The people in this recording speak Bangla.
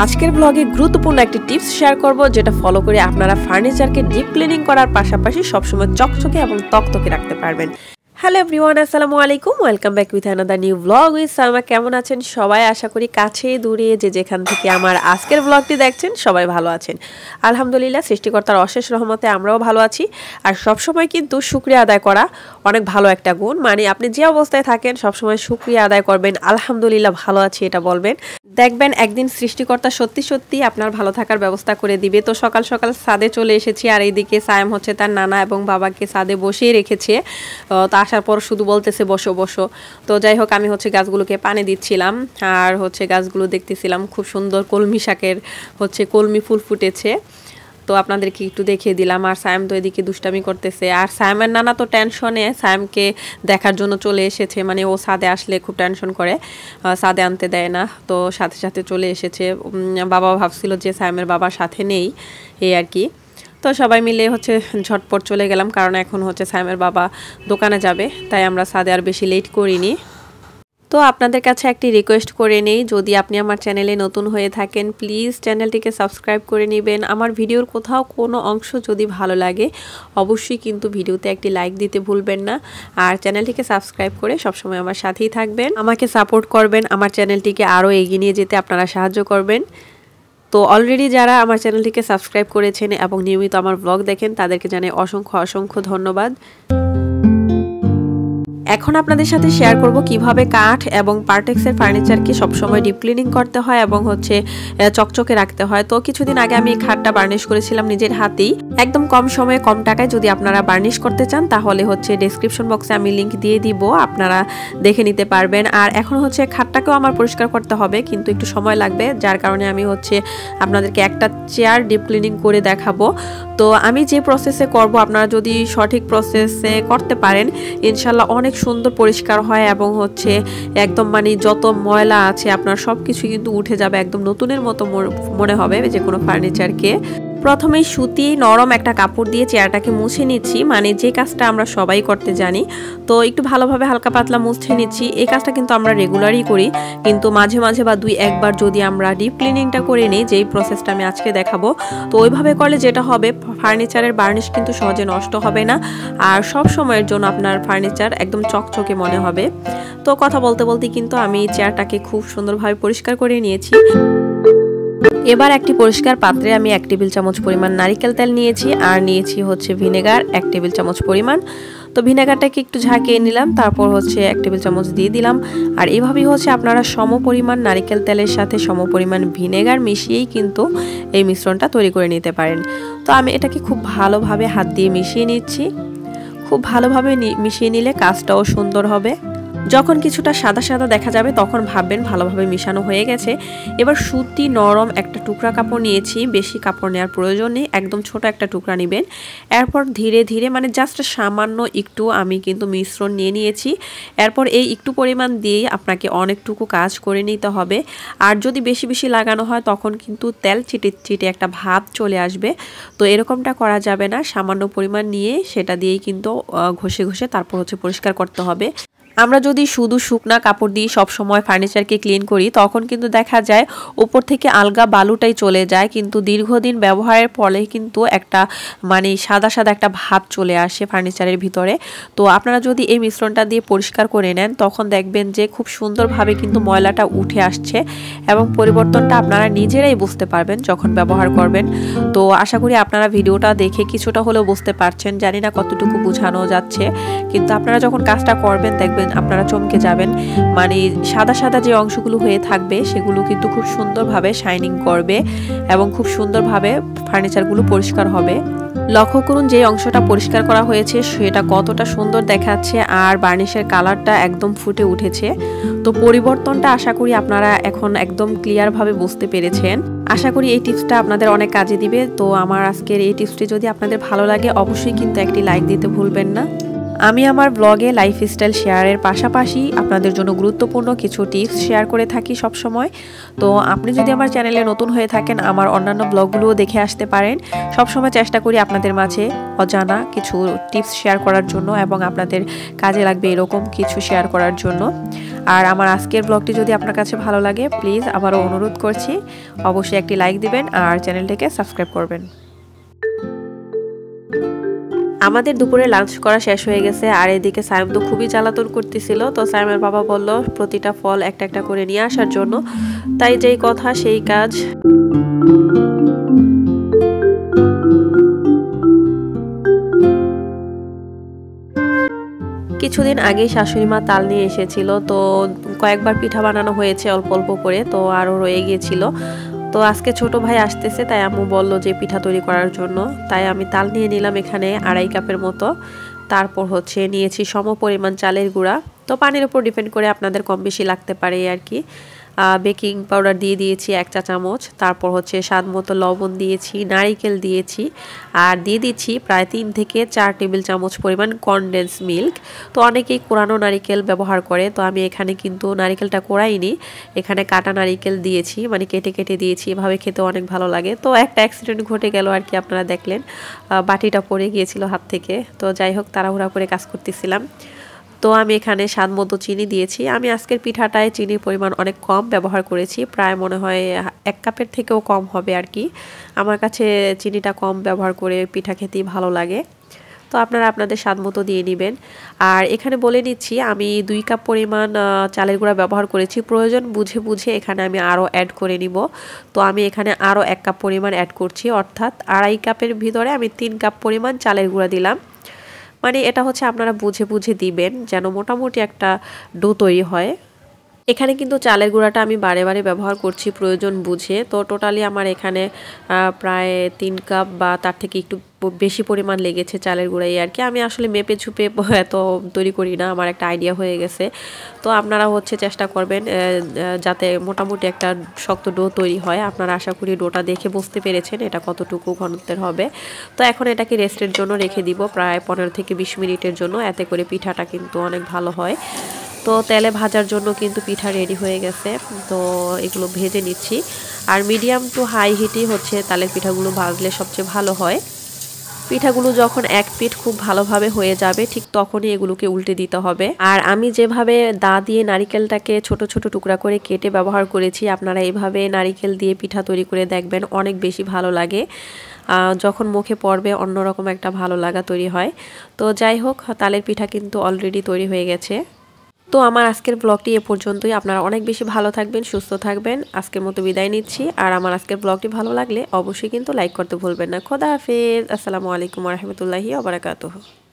আজকের ব্লগে গুরুত্বপূর্ণ একটি টিপস শেয়ার করব, যেটা ফলো করে আপনারা ফার্নিচারকে ডিপ ক্লিনিং করার পাশাপাশি সবসময় চকচকে এবং তকতকে রাখতে পারবেন। হ্যালো এভরিওয়ান, আসসালামু আলাইকুম, welcome back with another new blog with Saima. কেমন আছেন সবাই? আশা করি কাছে দূরে যে যেখান থেকে আমার আজকের ব্লগটি দেখছেন সবাই ভালো আছেন। আলহামদুলিল্লাহ, সৃষ্টিকর্তার অশেষ রহমতে আমরাও ভালো আছি। আর সবসময় কিন্তু শুকরিয়া আদায় করা অনেক ভালো একটা গুণ। মানে আপনি যে অবস্থায় থাকেন সবসময় শুকরিয়া আদায় করবেন, আলহামদুলিল্লাহ ভালো আছি এটা বলবেন। দেখবেন একদিন সৃষ্টিকর্তা সত্যি সত্যি আপনার ভালো থাকার ব্যবস্থা করে দিবে। তো সকাল সকাল ছাদে চলে এসেছি, আর এইদিকে সায়েম হচ্ছে তার নানা এবং বাবাকে ছাদে বসিয়ে রেখেছে। তো আসার পর শুধু বলতেছে বসো বসো। তো যাই হোক, আমি হচ্ছে গাছগুলোকে পানি দিচ্ছিলাম, আর হচ্ছে গাছগুলো দেখতেছিলাম। খুব সুন্দর কলমি শাকের হচ্ছে কলমি ফুল ফুটেছে, তো আপনাদেরকে একটু দেখিয়ে দিলাম। আর সায়েম তো এদিকে দুষ্টামি করতেছে, আর সায়েমের নানা তো টেনশনে সায়েমকে দেখার জন্য চলে এসেছে। মানে ও ছাদে আসলে খুব টেনশন করে, ছাদে আনতে দেয় না, তো সাথে সাথে চলে এসেছে। বাবা ভাবছিল যে সায়েমের বাবার সাথে নেই, এই আর কি। তো সবাই মিলে হচ্ছে ঝটপট চলে গেলাম, কারণ এখন হচ্ছে সায়েমের বাবা দোকানে যাবে, তাই আমরা ছাদে আর বেশি লেট করিনি। তো আপনাদের কাছে একটি রিকোয়েস্ট করে নেই, যদি আপনি আমার চ্যানেলে নতুন হয়ে থাকেন প্লিজ চ্যানেলটিকে সাবস্ক্রাইব করে নেবেন। আমার ভিডিওর কোথাও কোনো অংশ যদি ভালো লাগে অবশ্যই কিন্তু ভিডিওতে একটি লাইক দিতে ভুলবেন না, আর চ্যানেলটিকে সাবস্ক্রাইব করে সবসময় আমার সাথেই থাকবেন, আমাকে সাপোর্ট করবেন, আমার চ্যানেলটিকে আরও এগিয়ে নিয়ে যেতে আপনারা সাহায্য করবেন। তো অলরেডি যারা আমার চ্যানেলটিকে সাবস্ক্রাইব করেছেন এবং নিয়মিত আমার ব্লগ দেখেন তাদেরকে জানাই অসংখ্য অসংখ্য ধন্যবাদ। এখন আপনাদের সাথে শেয়ার করব কিভাবে কাঠ এবং পার্টেক্সের ফার্নিচারকে সবসময় ডিপ ক্লিনিং করতে হয় এবং হচ্ছে চকচকে রাখতে হয়। তো কিছুদিন আগে আমি খাটটা বার্নিশ করেছিলাম নিজের হাতেই, একদম কম সময়ে কম টাকায়। যদি আপনারা বার্নিশ করতে চান তাহলে হচ্ছে ডেসক্রিপশন বক্সে আমি লিংক দিয়ে দিব, আপনারা দেখে নিতে পারবেন। আর এখন হচ্ছে খাটটাকেও আমার পরিষ্কার করতে হবে, কিন্তু একটু সময় লাগবে, যার কারণে আমি হচ্ছে আপনাদেরকে একটা চেয়ার ডিপ ক্লিনিং করে দেখাবো। তো আমি যে প্রসেসে করব আপনারা যদি সঠিক প্রসেসে করতে পারেন ইনশাল্লাহ অনেক সুন্দর পরিষ্কার হয় এবং হচ্ছে একদম মানে যত ময়লা আছে আপনার সব কিছু কিন্তু উঠে যাবে, একদম নতুনের মতো মনে হবে যে কোনো ফার্নিচারকে। প্রথমে সুতি নরম একটা কাপড় দিয়ে চেয়ারটাকে মুছে নিচ্ছি, মানে যে কাজটা আমরা সবাই করতে জানি। তো একটু ভালোভাবে হালকা পাতলা মুছে নিচ্ছি। এই কাজটা কিন্তু আমরা রেগুলারই করি, কিন্তু মাঝে মাঝে বা দুই একবার যদি আমরা ডিপ ক্লিনিংটা করে নিই, যেই প্রসেসটা আমি আজকে দেখাবো, তো ওইভাবে করলে যেটা হবে ফার্নিচারের বার্নিশ কিন্তু সহজে নষ্ট হবে না, আর সব সময়ের জন্য আপনার ফার্নিচার একদম চকচকে মনে হবে। তো কথা বলতে বলতে কিন্তু আমি চেয়ারটাকে খুব সুন্দরভাবে পরিষ্কার করে নিয়েছি। এবার একটি পরিষ্কার পাত্রে আমি 1 টেবিল চামচ পরিমাণ নারিকেল তেল নিয়েছি, আর নিয়েছি হচ্ছে ভিনেগার 1 টেবিল চামচ পরিমাণ। তো ভিনেগারটাকে একটু ঝাঁকিয়ে নিলাম, তারপর হচ্ছে 1 টেবিল চামচ দিয়ে দিলাম। আর এভাবেই হচ্ছে আপনারা সম পরিমাণ নারিকেল তেলের সাথে সম পরিমাণ ভিনেগার মিশিয়েই কিন্তু এই মিশ্রণটা তৈরি করে নিতে পারেন। তো আমি এটাকে খুব ভালোভাবে হাত দিয়ে মিশিয়ে নিচ্ছি। খুব ভালোভাবে মিশিয়ে নিলে কাজটাও সুন্দর হবে। যখন কিছুটা সাদা সাদা দেখা যাবে তখন ভাববেন ভালোভাবে মিশানো হয়ে গেছে। এবার সুতি নরম একটা টুকরা কাপড় নিয়েছি, বেশি কাপড় নেওয়ার প্রয়োজন নেই, একদম ছোট একটা টুকরা নেবেন। এরপর ধীরে ধীরে মানে জাস্ট সামান্য একটু আমি কিন্তু মিশ্রণ নিয়ে নিয়েছি। এরপর এই একটু পরিমাণ দিয়েই আপনাকে অনেকটুকু কাজ করে নিতে হবে। আর যদি বেশি বেশি লাগানো হয় তখন কিন্তু তেল চিটে চিটে একটা ভাব চলে আসবে, তো এরকমটা করা যাবে না। সামান্য পরিমাণ নিয়ে সেটা দিয়েই কিন্তু ঘষে ঘষে তারপর হচ্ছে পরিষ্কার করতে হবে। আমরা যদি শুধু শুকনা কাপড় দিয়ে সব সময় ফার্নিচারকে ক্লিন করি তখন কিন্তু দেখা যায় উপর থেকে আলগা বালুটাই চলে যায়, কিন্তু দীর্ঘদিন ব্যবহারের ফলে কিন্তু একটা মানে সাদা সাদা একটা ভাব চলে আসে ফার্নিচারের ভিতরে। তো আপনারা যদি এই মিশ্রণটা দিয়ে পরিষ্কার করে নেন তখন দেখবেন যে খুব সুন্দরভাবে কিন্তু ময়লাটা উঠে আসছে এবং পরিবর্তনটা আপনারা নিজেরাই বুঝতে পারবেন যখন ব্যবহার করবেন। তো আশা করি আপনারা ভিডিওটা দেখে কিছুটা হলেও বুঝতে পারছেন, জানি না কতটুকু বোঝানো যাচ্ছে, কিন্তু আপনারা যখন কাজটা করবেন দেখবেন আপনারা চমকে যাবেন। মানে সাদা সাদা যে অংশগুলো হয়ে থাকবে সেগুলো কিন্তু খুব সুন্দরভাবে শাইনিং করবে এবং খুব সুন্দরভাবে ফার্নিচারগুলো পরিষ্কার হবে। লক্ষ্য করুন যে অংশটা পরিষ্কার করা হয়েছে সেটা কতটা সুন্দর দেখাচ্ছে, আর বার্নিশের কালারটা একদম ফুটে উঠেছে। তো পরিবর্তনটা আশা করি আপনারা এখন একদম ক্লিয়ারভাবে বুঝতে পেরেছেন। আশা করি এই টিপসটা আপনাদের অনেক কাজে দিবে। তো আমার আজকের এই টিপসটি যদি আপনাদের ভালো লাগে অবশ্যই কিন্তু একটি লাইক দিতে ভুলবেন না। আমি আমার ব্লগে লাইফস্টাইল শেয়ারের পাশাপাশি আপনাদের জন্য গুরুত্বপূর্ণ কিছু টিপস শেয়ার করে থাকি সব সময়। তো আপনি যদি আমার চ্যানেলে নতুন হয়ে থাকেন আমার অন্যান্য ব্লগগুলোও দেখে আসতে পারেন। সব সময় চেষ্টা করি আপনাদের মাঝে অজানা কিছু টিপস শেয়ার করার জন্য এবং আপনাদের কাজে লাগবে এরকম কিছু শেয়ার করার জন্য। আর আমার আজকের ব্লগটি যদি আপনার কাছে ভালো লাগে প্লিজ আবারও অনুরোধ করছি অবশ্যই একটি লাইক দিবেন আর চ্যানেলটিকে সাবস্ক্রাইব করবেন। আমাদের দুপুরে লাঞ্চ করা শেষ হয়ে গেছে আর এদিকে সাইম তো খুবই জ্বালাতন করতেছিল। তো সাইমের বাবা বলল প্রতিটা ফল একটা একটা করে নিয়ে আসার জন্য, তাই যেই কথা সেই কাজ। কিছুদিন আগেই শাশুড়ি মা তাল নিয়ে এসেছিল, তো কয়েকবার পিঠা বানানো হয়েছে অল্প অল্প করে, তো আরও রয়ে গিয়েছিল। তো আজকে ছোট ভাই আসতেছে তাই আম্মু বলল যে পিঠা তৈরি করার জন্য, তাই আমি তাল নিয়ে নিলাম এখানে 2.5 কাপের মতো। তারপর নিয়েছি সম পরিমাণ চালের গুঁড়া। তো পানির উপর ডিপেন্ড করে আপনাদের কম বেশি লাগতে পারে আর কি। বেকিং পাউডার দিয়ে দিয়েছি 1 চা চামচ। তারপর স্বাদ মতো লবণ দিয়েছি, নারিকেল দিয়েছি আর দিয়ে দিচ্ছি প্রায় 3 থেকে 4 টেবিল চামচ পরিমাণ কনডেন্স মিল্ক। তো অনেকেই কোরানো নারিকেল ব্যবহার করে, তো আমি এখানে কিন্তু নারিকেলটা কোরাইনি, এখানে কাটা নারিকেল দিয়েছি, মানে কেটে কেটে দিয়েছি। এভাবে খেতে অনেক ভালো লাগে। তো একটা অ্যাক্সিডেন্ট ঘটে গেল আর কি, আপনারা দেখলেন বাটিটা পড়ে গিয়েছিল হাত থেকে। তো যাই হোক তাড়াহুড়া করে কাজ করতেছিলাম। তো আমি এখানে স্বাদ মতো চিনি দিয়েছি। আমি আজকের পিঠাটায় চিনির পরিমাণ অনেক কম ব্যবহার করেছি, প্রায় মনে হয় 1 কাপের থেকেও কম হবে আর কি। আমার কাছে চিনিটা কম ব্যবহার করে পিঠা খেতেই ভালো লাগে। তো আপনারা আপনাদের স্বাদ মতো দিয়ে নেবেন। আর এখানে বলে নিচ্ছি আমি 2 কাপ পরিমাণ চালের গুঁড়া ব্যবহার করেছি, প্রয়োজন বুঝে বুঝে এখানে আমি আরও অ্যাড করে নিব। তো আমি এখানে আরও 1 কাপ পরিমাণ অ্যাড করছি, অর্থাৎ 2.5 কাপের ভিতরে আমি 3 কাপ পরিমাণ চালের গুঁড়া দিলাম। মানে এটা আপনারা বুঝে বুঝে দিবেন যেন মোটামুটি একটা ডো তৈরি হয়। এখানে কিন্তু চালের গুঁড়াটা আমি বারে বারে ব্যবহার করছি প্রয়োজন বুঝে। তো টোটালি আমার এখানে প্রায় 3 কাপ বা তার থেকে একটু বেশি পরিমাণ লেগেছে চালের গুঁড়াই আর কি। আমি আসলে মেপে ঝুপে এত তৈরি করি না, আমার একটা আইডিয়া হয়ে গেছে। তো আপনারা চেষ্টা করবেন যাতে মোটামুটি একটা শক্ত ডো তৈরি হয়। আপনারা আশা করি ডোটা দেখে বুঝতে পেরেছেন এটা কতটুকু ঘনত্বের হবে। তো এখন এটাকে রেস্টের জন্য রেখে দিব প্রায় 15 থেকে 20 মিনিটের জন্য, এতে করে পিঠাটা কিন্তু অনেক ভালো হয়। তো তেলে ভাজার জন্য কিন্তু পিঠা রেডি হয়ে গেছে। তো এগুলো ভেজে নিচ্ছি আর মিডিয়াম টু হাই হিটই তালের পিঠাগুলো ভাজলে সবচেয়ে ভালো হয়। পিঠাগুলো যখন এক পিঠ খুব ভালোভাবে হয়ে যাবে ঠিক তখনই এগুলোকে উল্টে দিতে হবে। আর আমি যেভাবে দা দিয়ে নারিকেলটাকে ছোট ছোট টুকরা করে কেটে ব্যবহার করেছি, আপনারা এইভাবে নারিকেল দিয়ে পিঠা তৈরি করে দেখবেন, অনেক বেশি ভালো লাগে। যখন মুখে পড়বে অন্যরকম একটা ভালো লাগা তৈরি হয়। তো যাই হোক তালের পিঠা কিন্তু অলরেডি তৈরি হয়ে গেছে। তো আমার আজকের ব্লগটি এ পর্যন্তই। আপনারা অনেক বেশি ভালো থাকবেন, সুস্থ থাকবেন। আজকের মতো বিদায় নিচ্ছি। আর আমার আজকের ব্লগটি ভালো লাগলে অবশ্যই কিন্তু লাইক করতে ভুলবেন না। খোদা হাফেজ। আসসালামু আলাইকুম ওয়া রাহমাতুল্লাহি ওয়া বারাকাতুহু।